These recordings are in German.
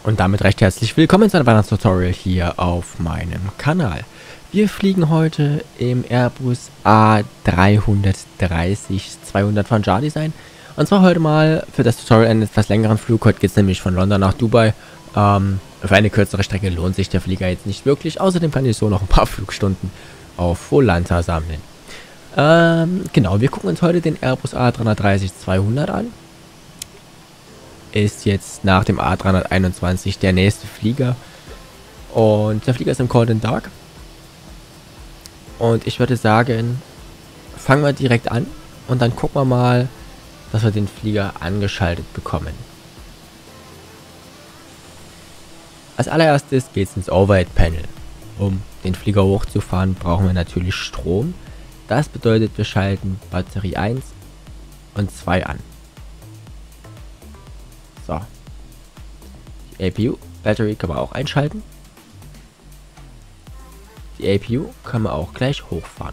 Und damit recht herzlich willkommen zu einem weiteren Tutorial hier auf meinem Kanal. Wir fliegen heute im Airbus A330-200 von Jar Design. Und zwar heute mal für das Tutorial einen etwas längeren Flug. Heute geht es nämlich von London nach Dubai. Für eine kürzere Strecke lohnt sich der Flieger jetzt nicht wirklich. Außerdem kann ich so noch ein paar Flugstunden auf Volanta sammeln. Genau, wir gucken uns heute den Airbus A330-200 an. Ist jetzt nach dem A321 der nächste Flieger. Und der Flieger ist im Cold and Dark. Und ich würde sagen, fangen wir direkt an. Und dann gucken wir mal, dass wir den Flieger angeschaltet bekommen. Als allererstes geht es ins Overhead Panel. Um den Flieger hochzufahren, brauchen wir natürlich Strom. Das bedeutet, wir schalten Batterie 1 und 2 an. So. Die APU, Battery kann man auch einschalten. Die APU kann man auch gleich hochfahren.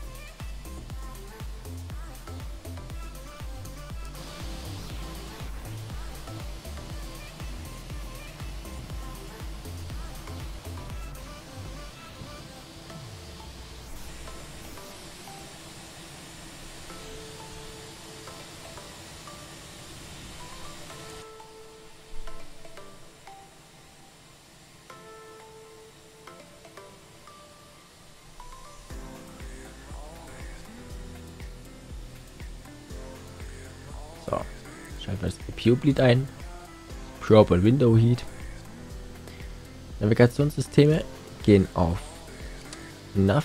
So, schalten wir das APU-Bleed ein. Probe und Window Heat. Navigationssysteme gehen auf Nav.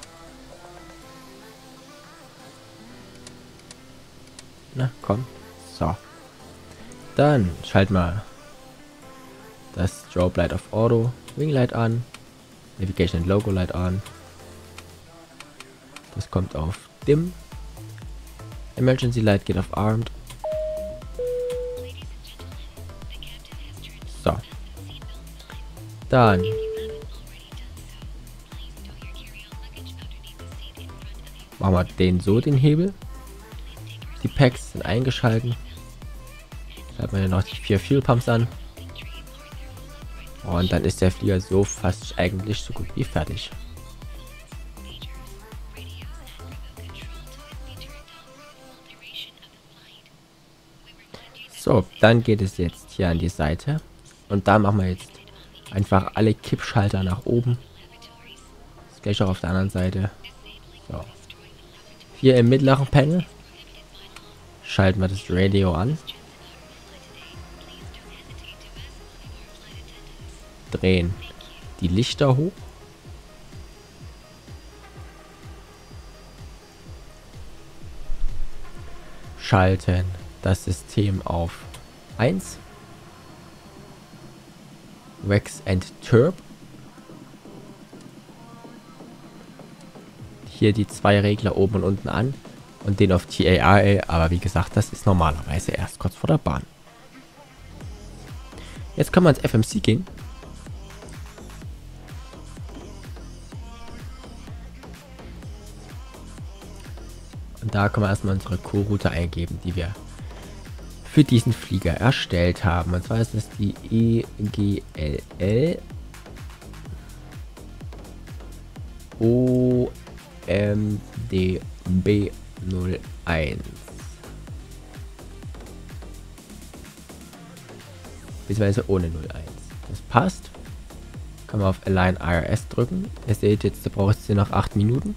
Na komm. So. Dann schalten wir das Strobe Light auf Auto, Wing Light an, Navigation and Logo Light an. Das kommt auf Dim. Emergency Light geht auf Armed. So. Dann machen wir den Hebel. Die Packs sind eingeschalten. Schalten wir noch die 4 Fuel Pumps an. Und dann ist der Flieger so fast eigentlich so gut wie fertig. So, dann geht es jetzt hier an die Seite. Und da machen wir jetzt einfach alle Kippschalter nach oben. Das gleiche auch auf der anderen Seite. So. Hier im mittleren Panel schalten wir das Radio an. Drehen die Lichter hoch. Schalten das System auf 1. Wax and Turb. Hier die 2 Regler oben und unten an. Und den auf TARA. Aber wie gesagt, das ist normalerweise erst kurz vor der Bahn. Jetzt können wir ins FMC gehen. Und da können wir erstmal unsere Co-Route eingeben, die wir für diesen Flieger erstellt haben. Und zwar ist es die EGLL OMDB 01. Beziehungsweise ohne 01. Das passt. Kann man auf Align IRS drücken. Ihr seht jetzt, da braucht es noch 8 Minuten.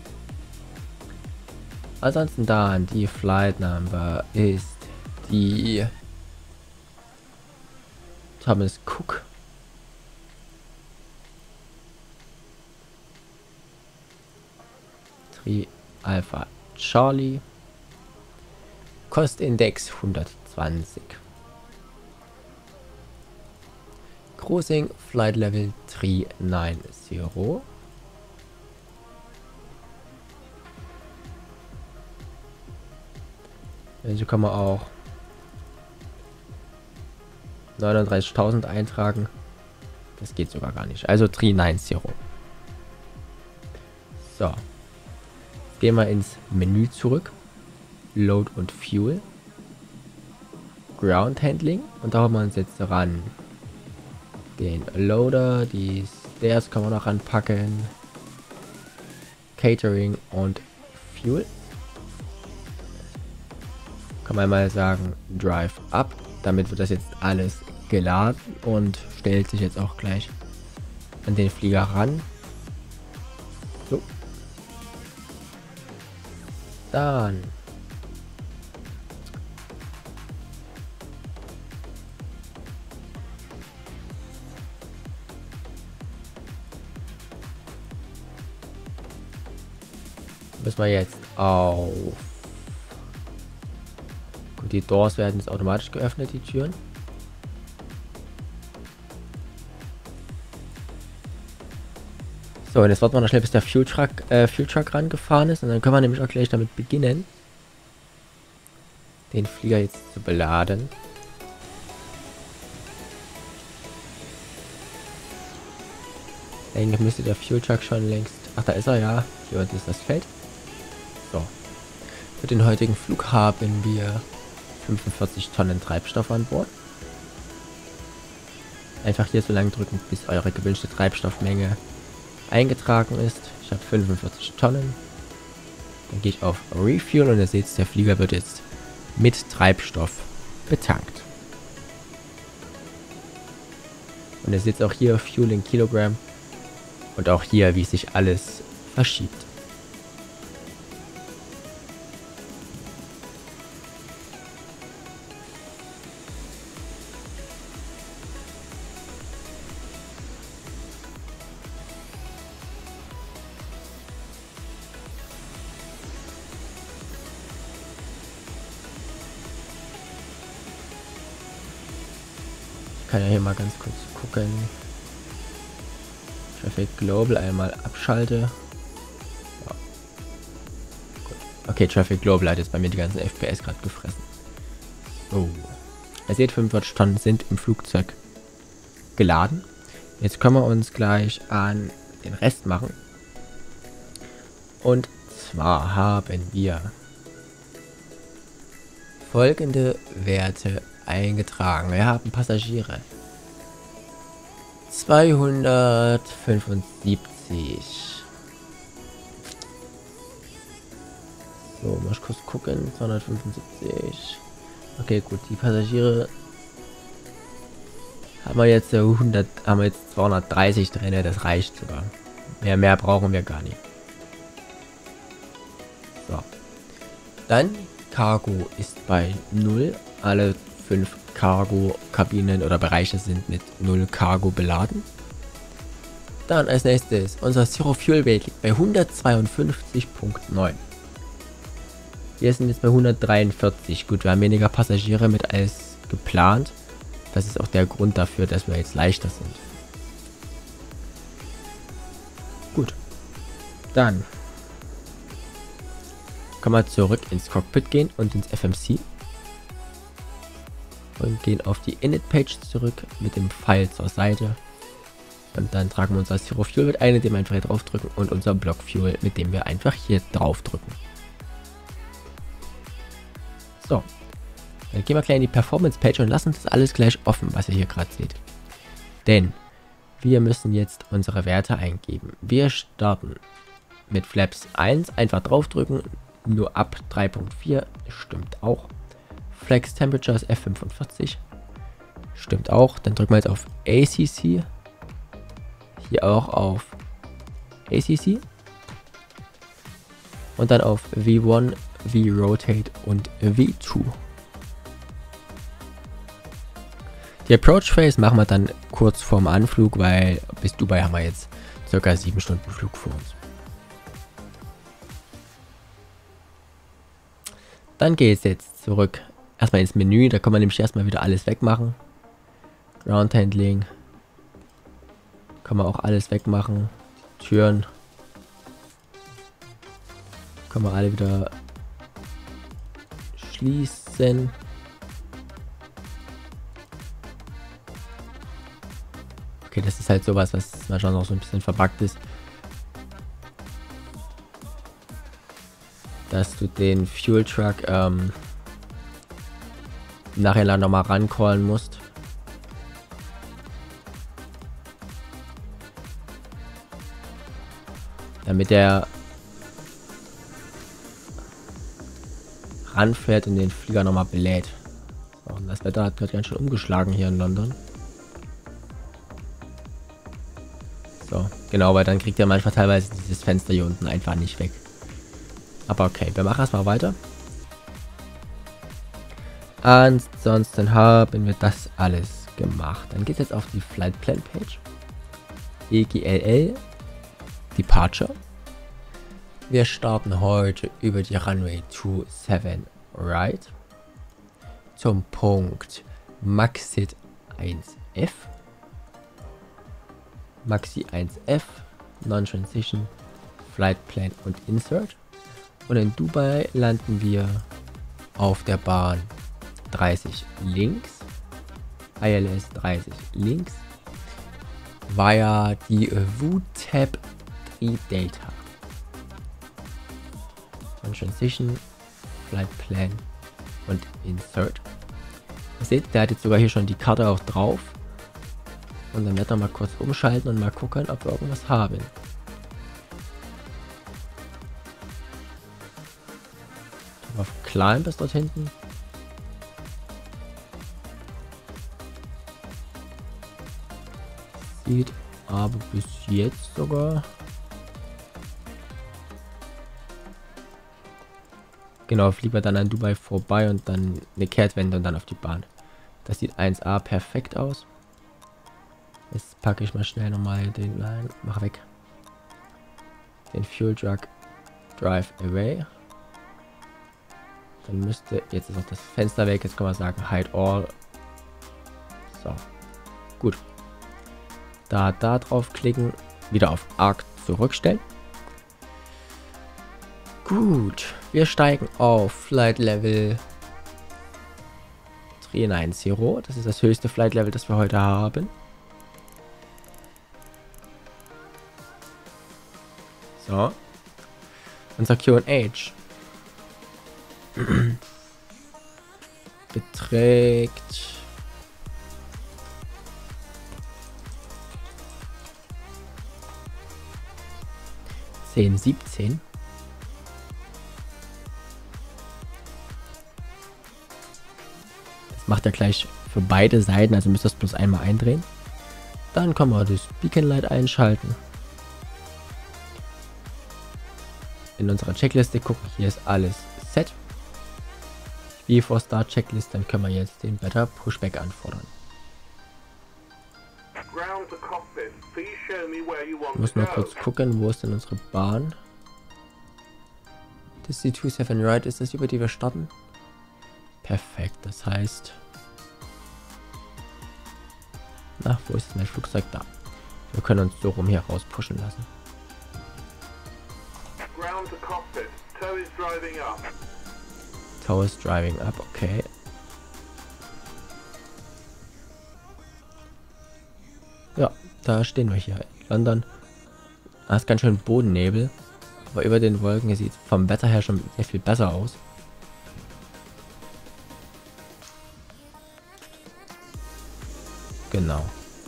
Ansonsten dann die Flight Number ist die Thomas Cook. Tri Alpha Charlie. Kostindex 120. Cruising Flight Level 390. Also kann man auch 39.000 eintragen. Das geht sogar gar nicht. Also 390. So. Gehen wir ins Menü zurück. Load und Fuel. Ground Handling. Und da haben wir uns jetzt ran Den Loader, die Stairs kann man noch ranpacken. Catering und Fuel. Kann man mal sagen, Drive up. Damit wird das jetzt alles geladen und stellt sich jetzt auch gleich an den Flieger ran. So. Dann müssen wir jetzt auf... Gut, die Doors werden jetzt automatisch geöffnet, die Türen. So, und jetzt warten wir noch schnell, bis der Fuel Truck rangefahren ist. Und dann können wir nämlich auch gleich damit beginnen, den Flieger jetzt zu beladen. Eigentlich müsste der Fuel Truck schon längst... Ach, da ist er ja. Hier unten ist das Feld. So. Für den heutigen Flug haben wir 45 Tonnen Treibstoff an Bord. Einfach hier so lange drücken, bis eure gewünschte Treibstoffmenge eingetragen ist. Ich habe 45 Tonnen. Dann gehe ich auf Refuel und ihr seht, der Flieger wird jetzt mit Treibstoff betankt. Und ihr seht auch hier Fuel in Kilogramm und auch hier, wie sich alles verschiebt. Ich kann ja hier mal ganz kurz gucken. Traffic Global einmal abschalte. Ja. Okay, Traffic Global hat jetzt bei mir die ganzen FPS gerade gefressen. Oh. Ihr seht, 45 Tonnen sind im Flugzeug geladen. Jetzt können wir uns gleich an den Rest machen. Und zwar haben wir folgende Werte eingetragen. Wir haben Passagiere 275. So, muss ich kurz gucken. 275. Okay, gut. Die Passagiere haben wir jetzt 230 drin. Das reicht sogar. Mehr brauchen wir gar nicht. So. Dann Cargo ist bei 0. Alle 5 Cargo-Kabinen oder Bereiche sind mit 0 Cargo beladen. Dann als nächstes, unser Zero Fuel Weight liegt bei 152,9. Wir sind jetzt bei 143. Gut, wir haben weniger Passagiere mit als geplant. Das ist auch der Grund dafür, dass wir jetzt leichter sind. Gut. Dann können wir zurück ins Cockpit gehen und ins FMC. Und gehen auf die Init-Page zurück mit dem Pfeil zur Seite. Und dann tragen wir unser Zero Fuel mit ein, indem wir einfach hier drauf drücken, und unser Block Fuel, mit dem wir einfach hier drauf drücken. So. Dann gehen wir gleich in die Performance-Page und lassen das alles gleich offen, was ihr hier gerade seht. Denn wir müssen jetzt unsere Werte eingeben. Wir starten mit Flaps 1, einfach draufdrücken, nur ab 3.4, stimmt auch. Flex Temperature ist F45. Stimmt auch. Dann drücken wir jetzt auf ACC. Hier auch auf ACC. Und dann auf V1, V-Rotate und V2. Die Approach Phase machen wir dann kurz vorm Anflug, weil bis Dubai haben wir jetzt ca. 7 Stunden Flug vor uns. Dann geht es jetzt zurück erstmal ins Menü, da kann man nämlich erstmal wieder alles wegmachen. Ground Handling. Kann man auch alles wegmachen. Die Türen. Kann man alle wieder schließen. Okay, das ist halt sowas, was manchmal noch so ein bisschen verbuggt ist. Dass du den Fuel Truck nachher nochmal rancallen musst. Damit er ranfährt und den Flieger nochmal belädt. So, und das Wetter hat gerade ganz schön umgeschlagen hier in London. So, genau, weil dann kriegt er manchmal teilweise dieses Fenster hier unten einfach nicht weg. Aber okay, wir machen erstmal weiter. Ansonsten haben wir das alles gemacht. Dann geht es jetzt auf die Flight Plan Page. EGLL Departure. Wir starten heute über die Runway 27 Right zum Punkt Maxit 1F. Maxi 1F, Non-Transition, Flight Plan und Insert. Und in Dubai landen wir auf der Bahn 30 links, ILS 30 links, via die VTAP 3 Delta. Non-Transition, Flight Plan und Insert. Ihr seht, der hat jetzt sogar hier schon die Karte auch drauf. Und dann werden wir mal kurz umschalten und mal gucken, ob wir irgendwas haben. Auf Climb bis dort hinten. Sieht aber bis jetzt sogar... Genau, fliegen wir dann an Dubai vorbei und dann eine Kehrtwende und dann auf die Bahn. Das sieht 1A perfekt aus. Jetzt packe ich mal schnell nochmal den Line. Mach weg. Den Fuel Truck Drive Away. Dann müsste... Jetzt ist auch das Fenster weg. Jetzt kann man sagen Hide All. So. Gut. Da drauf klicken. Wieder auf Arc zurückstellen. Gut. Wir steigen auf Flight Level 390. Das ist das höchste Flight Level, das wir heute haben. So. Unser QH beträgt $10,17. Das macht er gleich für beide Seiten, also müsst ihr das bloß einmal eindrehen. Dann können wir das Beacon Light einschalten. In unserer Checkliste gucken, hier ist alles set. Wie vor Start Checklist, dann können wir jetzt den Better Pushback anfordern. Ich muss nur kurz gucken, wo ist denn unsere Bahn? Das ist die 27 Right, ist das, über die wir starten? Perfekt, das heißt... Na, wo ist mein Flugzeug? Da. Wir können uns so rum hier raus pushen lassen. Tow is driving up, okay. Ja, da stehen wir hier in London. Da ist ganz schön Bodennebel. Aber über den Wolken sieht vom Wetter her schon sehr viel besser aus. Genau.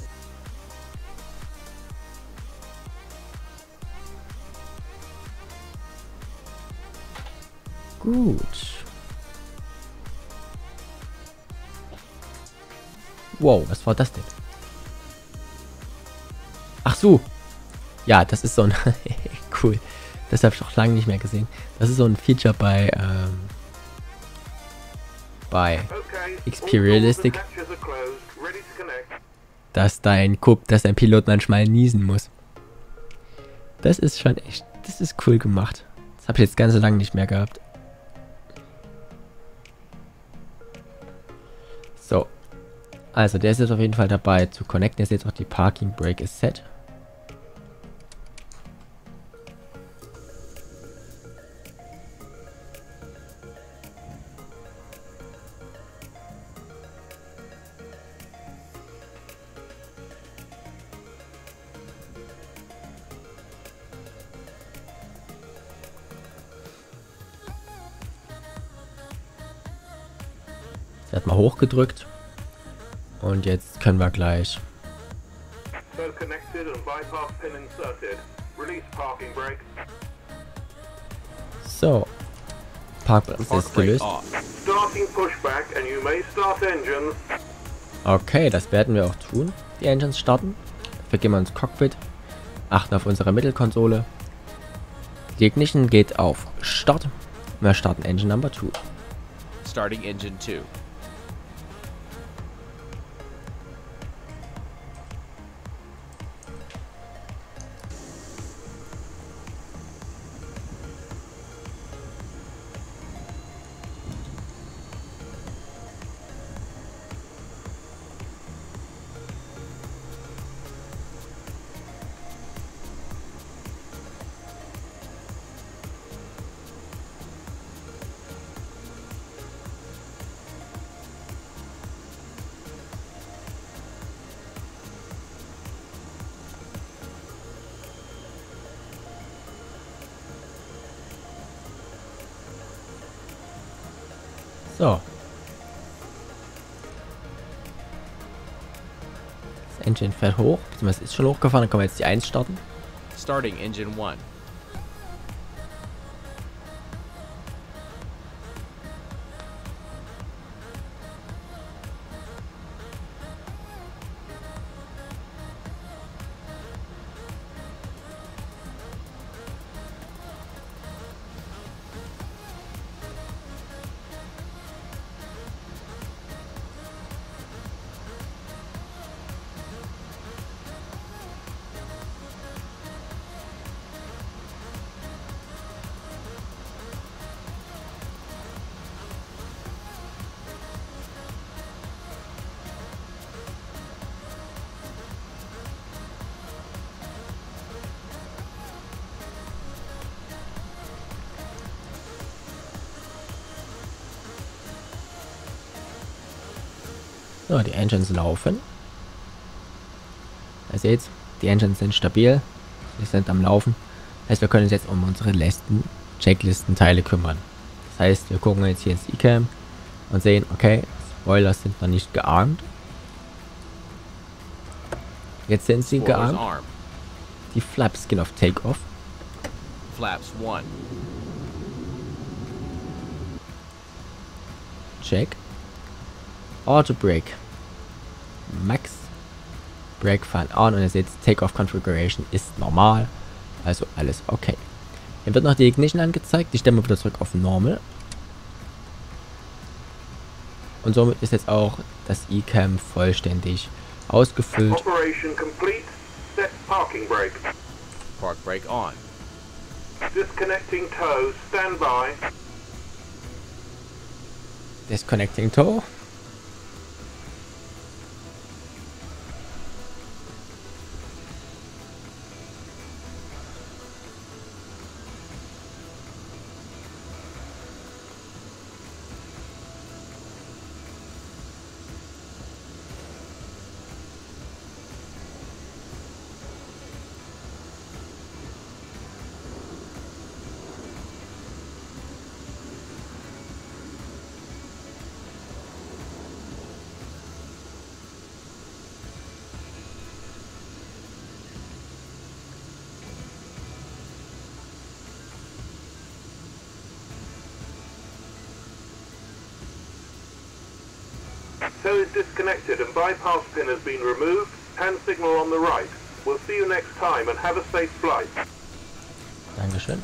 Gut. Wow, was war das denn? Ach so. Ja, das ist so ein... cool. Das habe ich auch lange nicht mehr gesehen. Das ist so ein Feature bei XP Realistic, dass dein Pilot manchmal niesen muss. Das ist schon echt... Das ist cool gemacht. Das habe ich jetzt ganz lange nicht mehr gehabt. So. Also, der ist jetzt auf jeden Fall dabei zu connecten. Jetzt auch die Parking Brake ist set. Er hat mal hochgedrückt. Und jetzt können wir gleich Release parking brake. So. Parkbremse ist gelöst. Starting pushback and you may start engines. Okay, das werden wir auch tun. Die Engines starten. Wir gehen mal ins Cockpit. Achten auf unsere Mittelkonsole. Die Ignition geht auf Start. Wir starten Engine Number 2. Starting engine 2. So. Das Engine fährt hoch, beziehungsweise ist schon hochgefahren, dann können wir jetzt die 1 starten. Starting engine 1. So, die Engines laufen. Ihr seht, die Engines sind stabil. Sie sind am Laufen. Das heißt, wir können uns jetzt um unsere letzten Checklistenteile kümmern. Das heißt, wir gucken jetzt hier ins eCam und sehen, okay, Spoilers sind noch nicht gearmt. Jetzt sind sie Spoilers gearmt. armed. Die Flaps gehen auf Takeoff. Flaps 1. Check. Auto Brake. Max. Brake fahren on und ihr seht, Takeoff Configuration ist normal. Also alles okay. Hier wird noch die Ignition angezeigt. Die stellen wir wieder zurück auf Normal. Und somit ist jetzt auch das eCam vollständig ausgefüllt. Operation complete. Set parking brake. Park brake on. Disconnecting tow. Stand by. Disconnecting tow. Tow is disconnected and bypass pin has been removed. Hand signal on the right. We'll see you next time and have a safe flight. Dankeschön.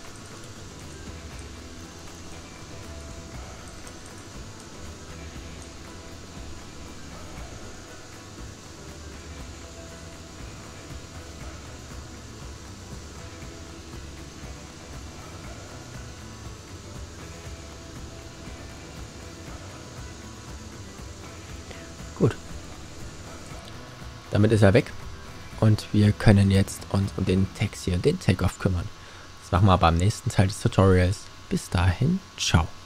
Gut. Damit ist er weg. Und wir können jetzt uns um den Taxi und den Takeoff kümmern. Das machen wir aber am nächsten Teil des Tutorials. Bis dahin, ciao.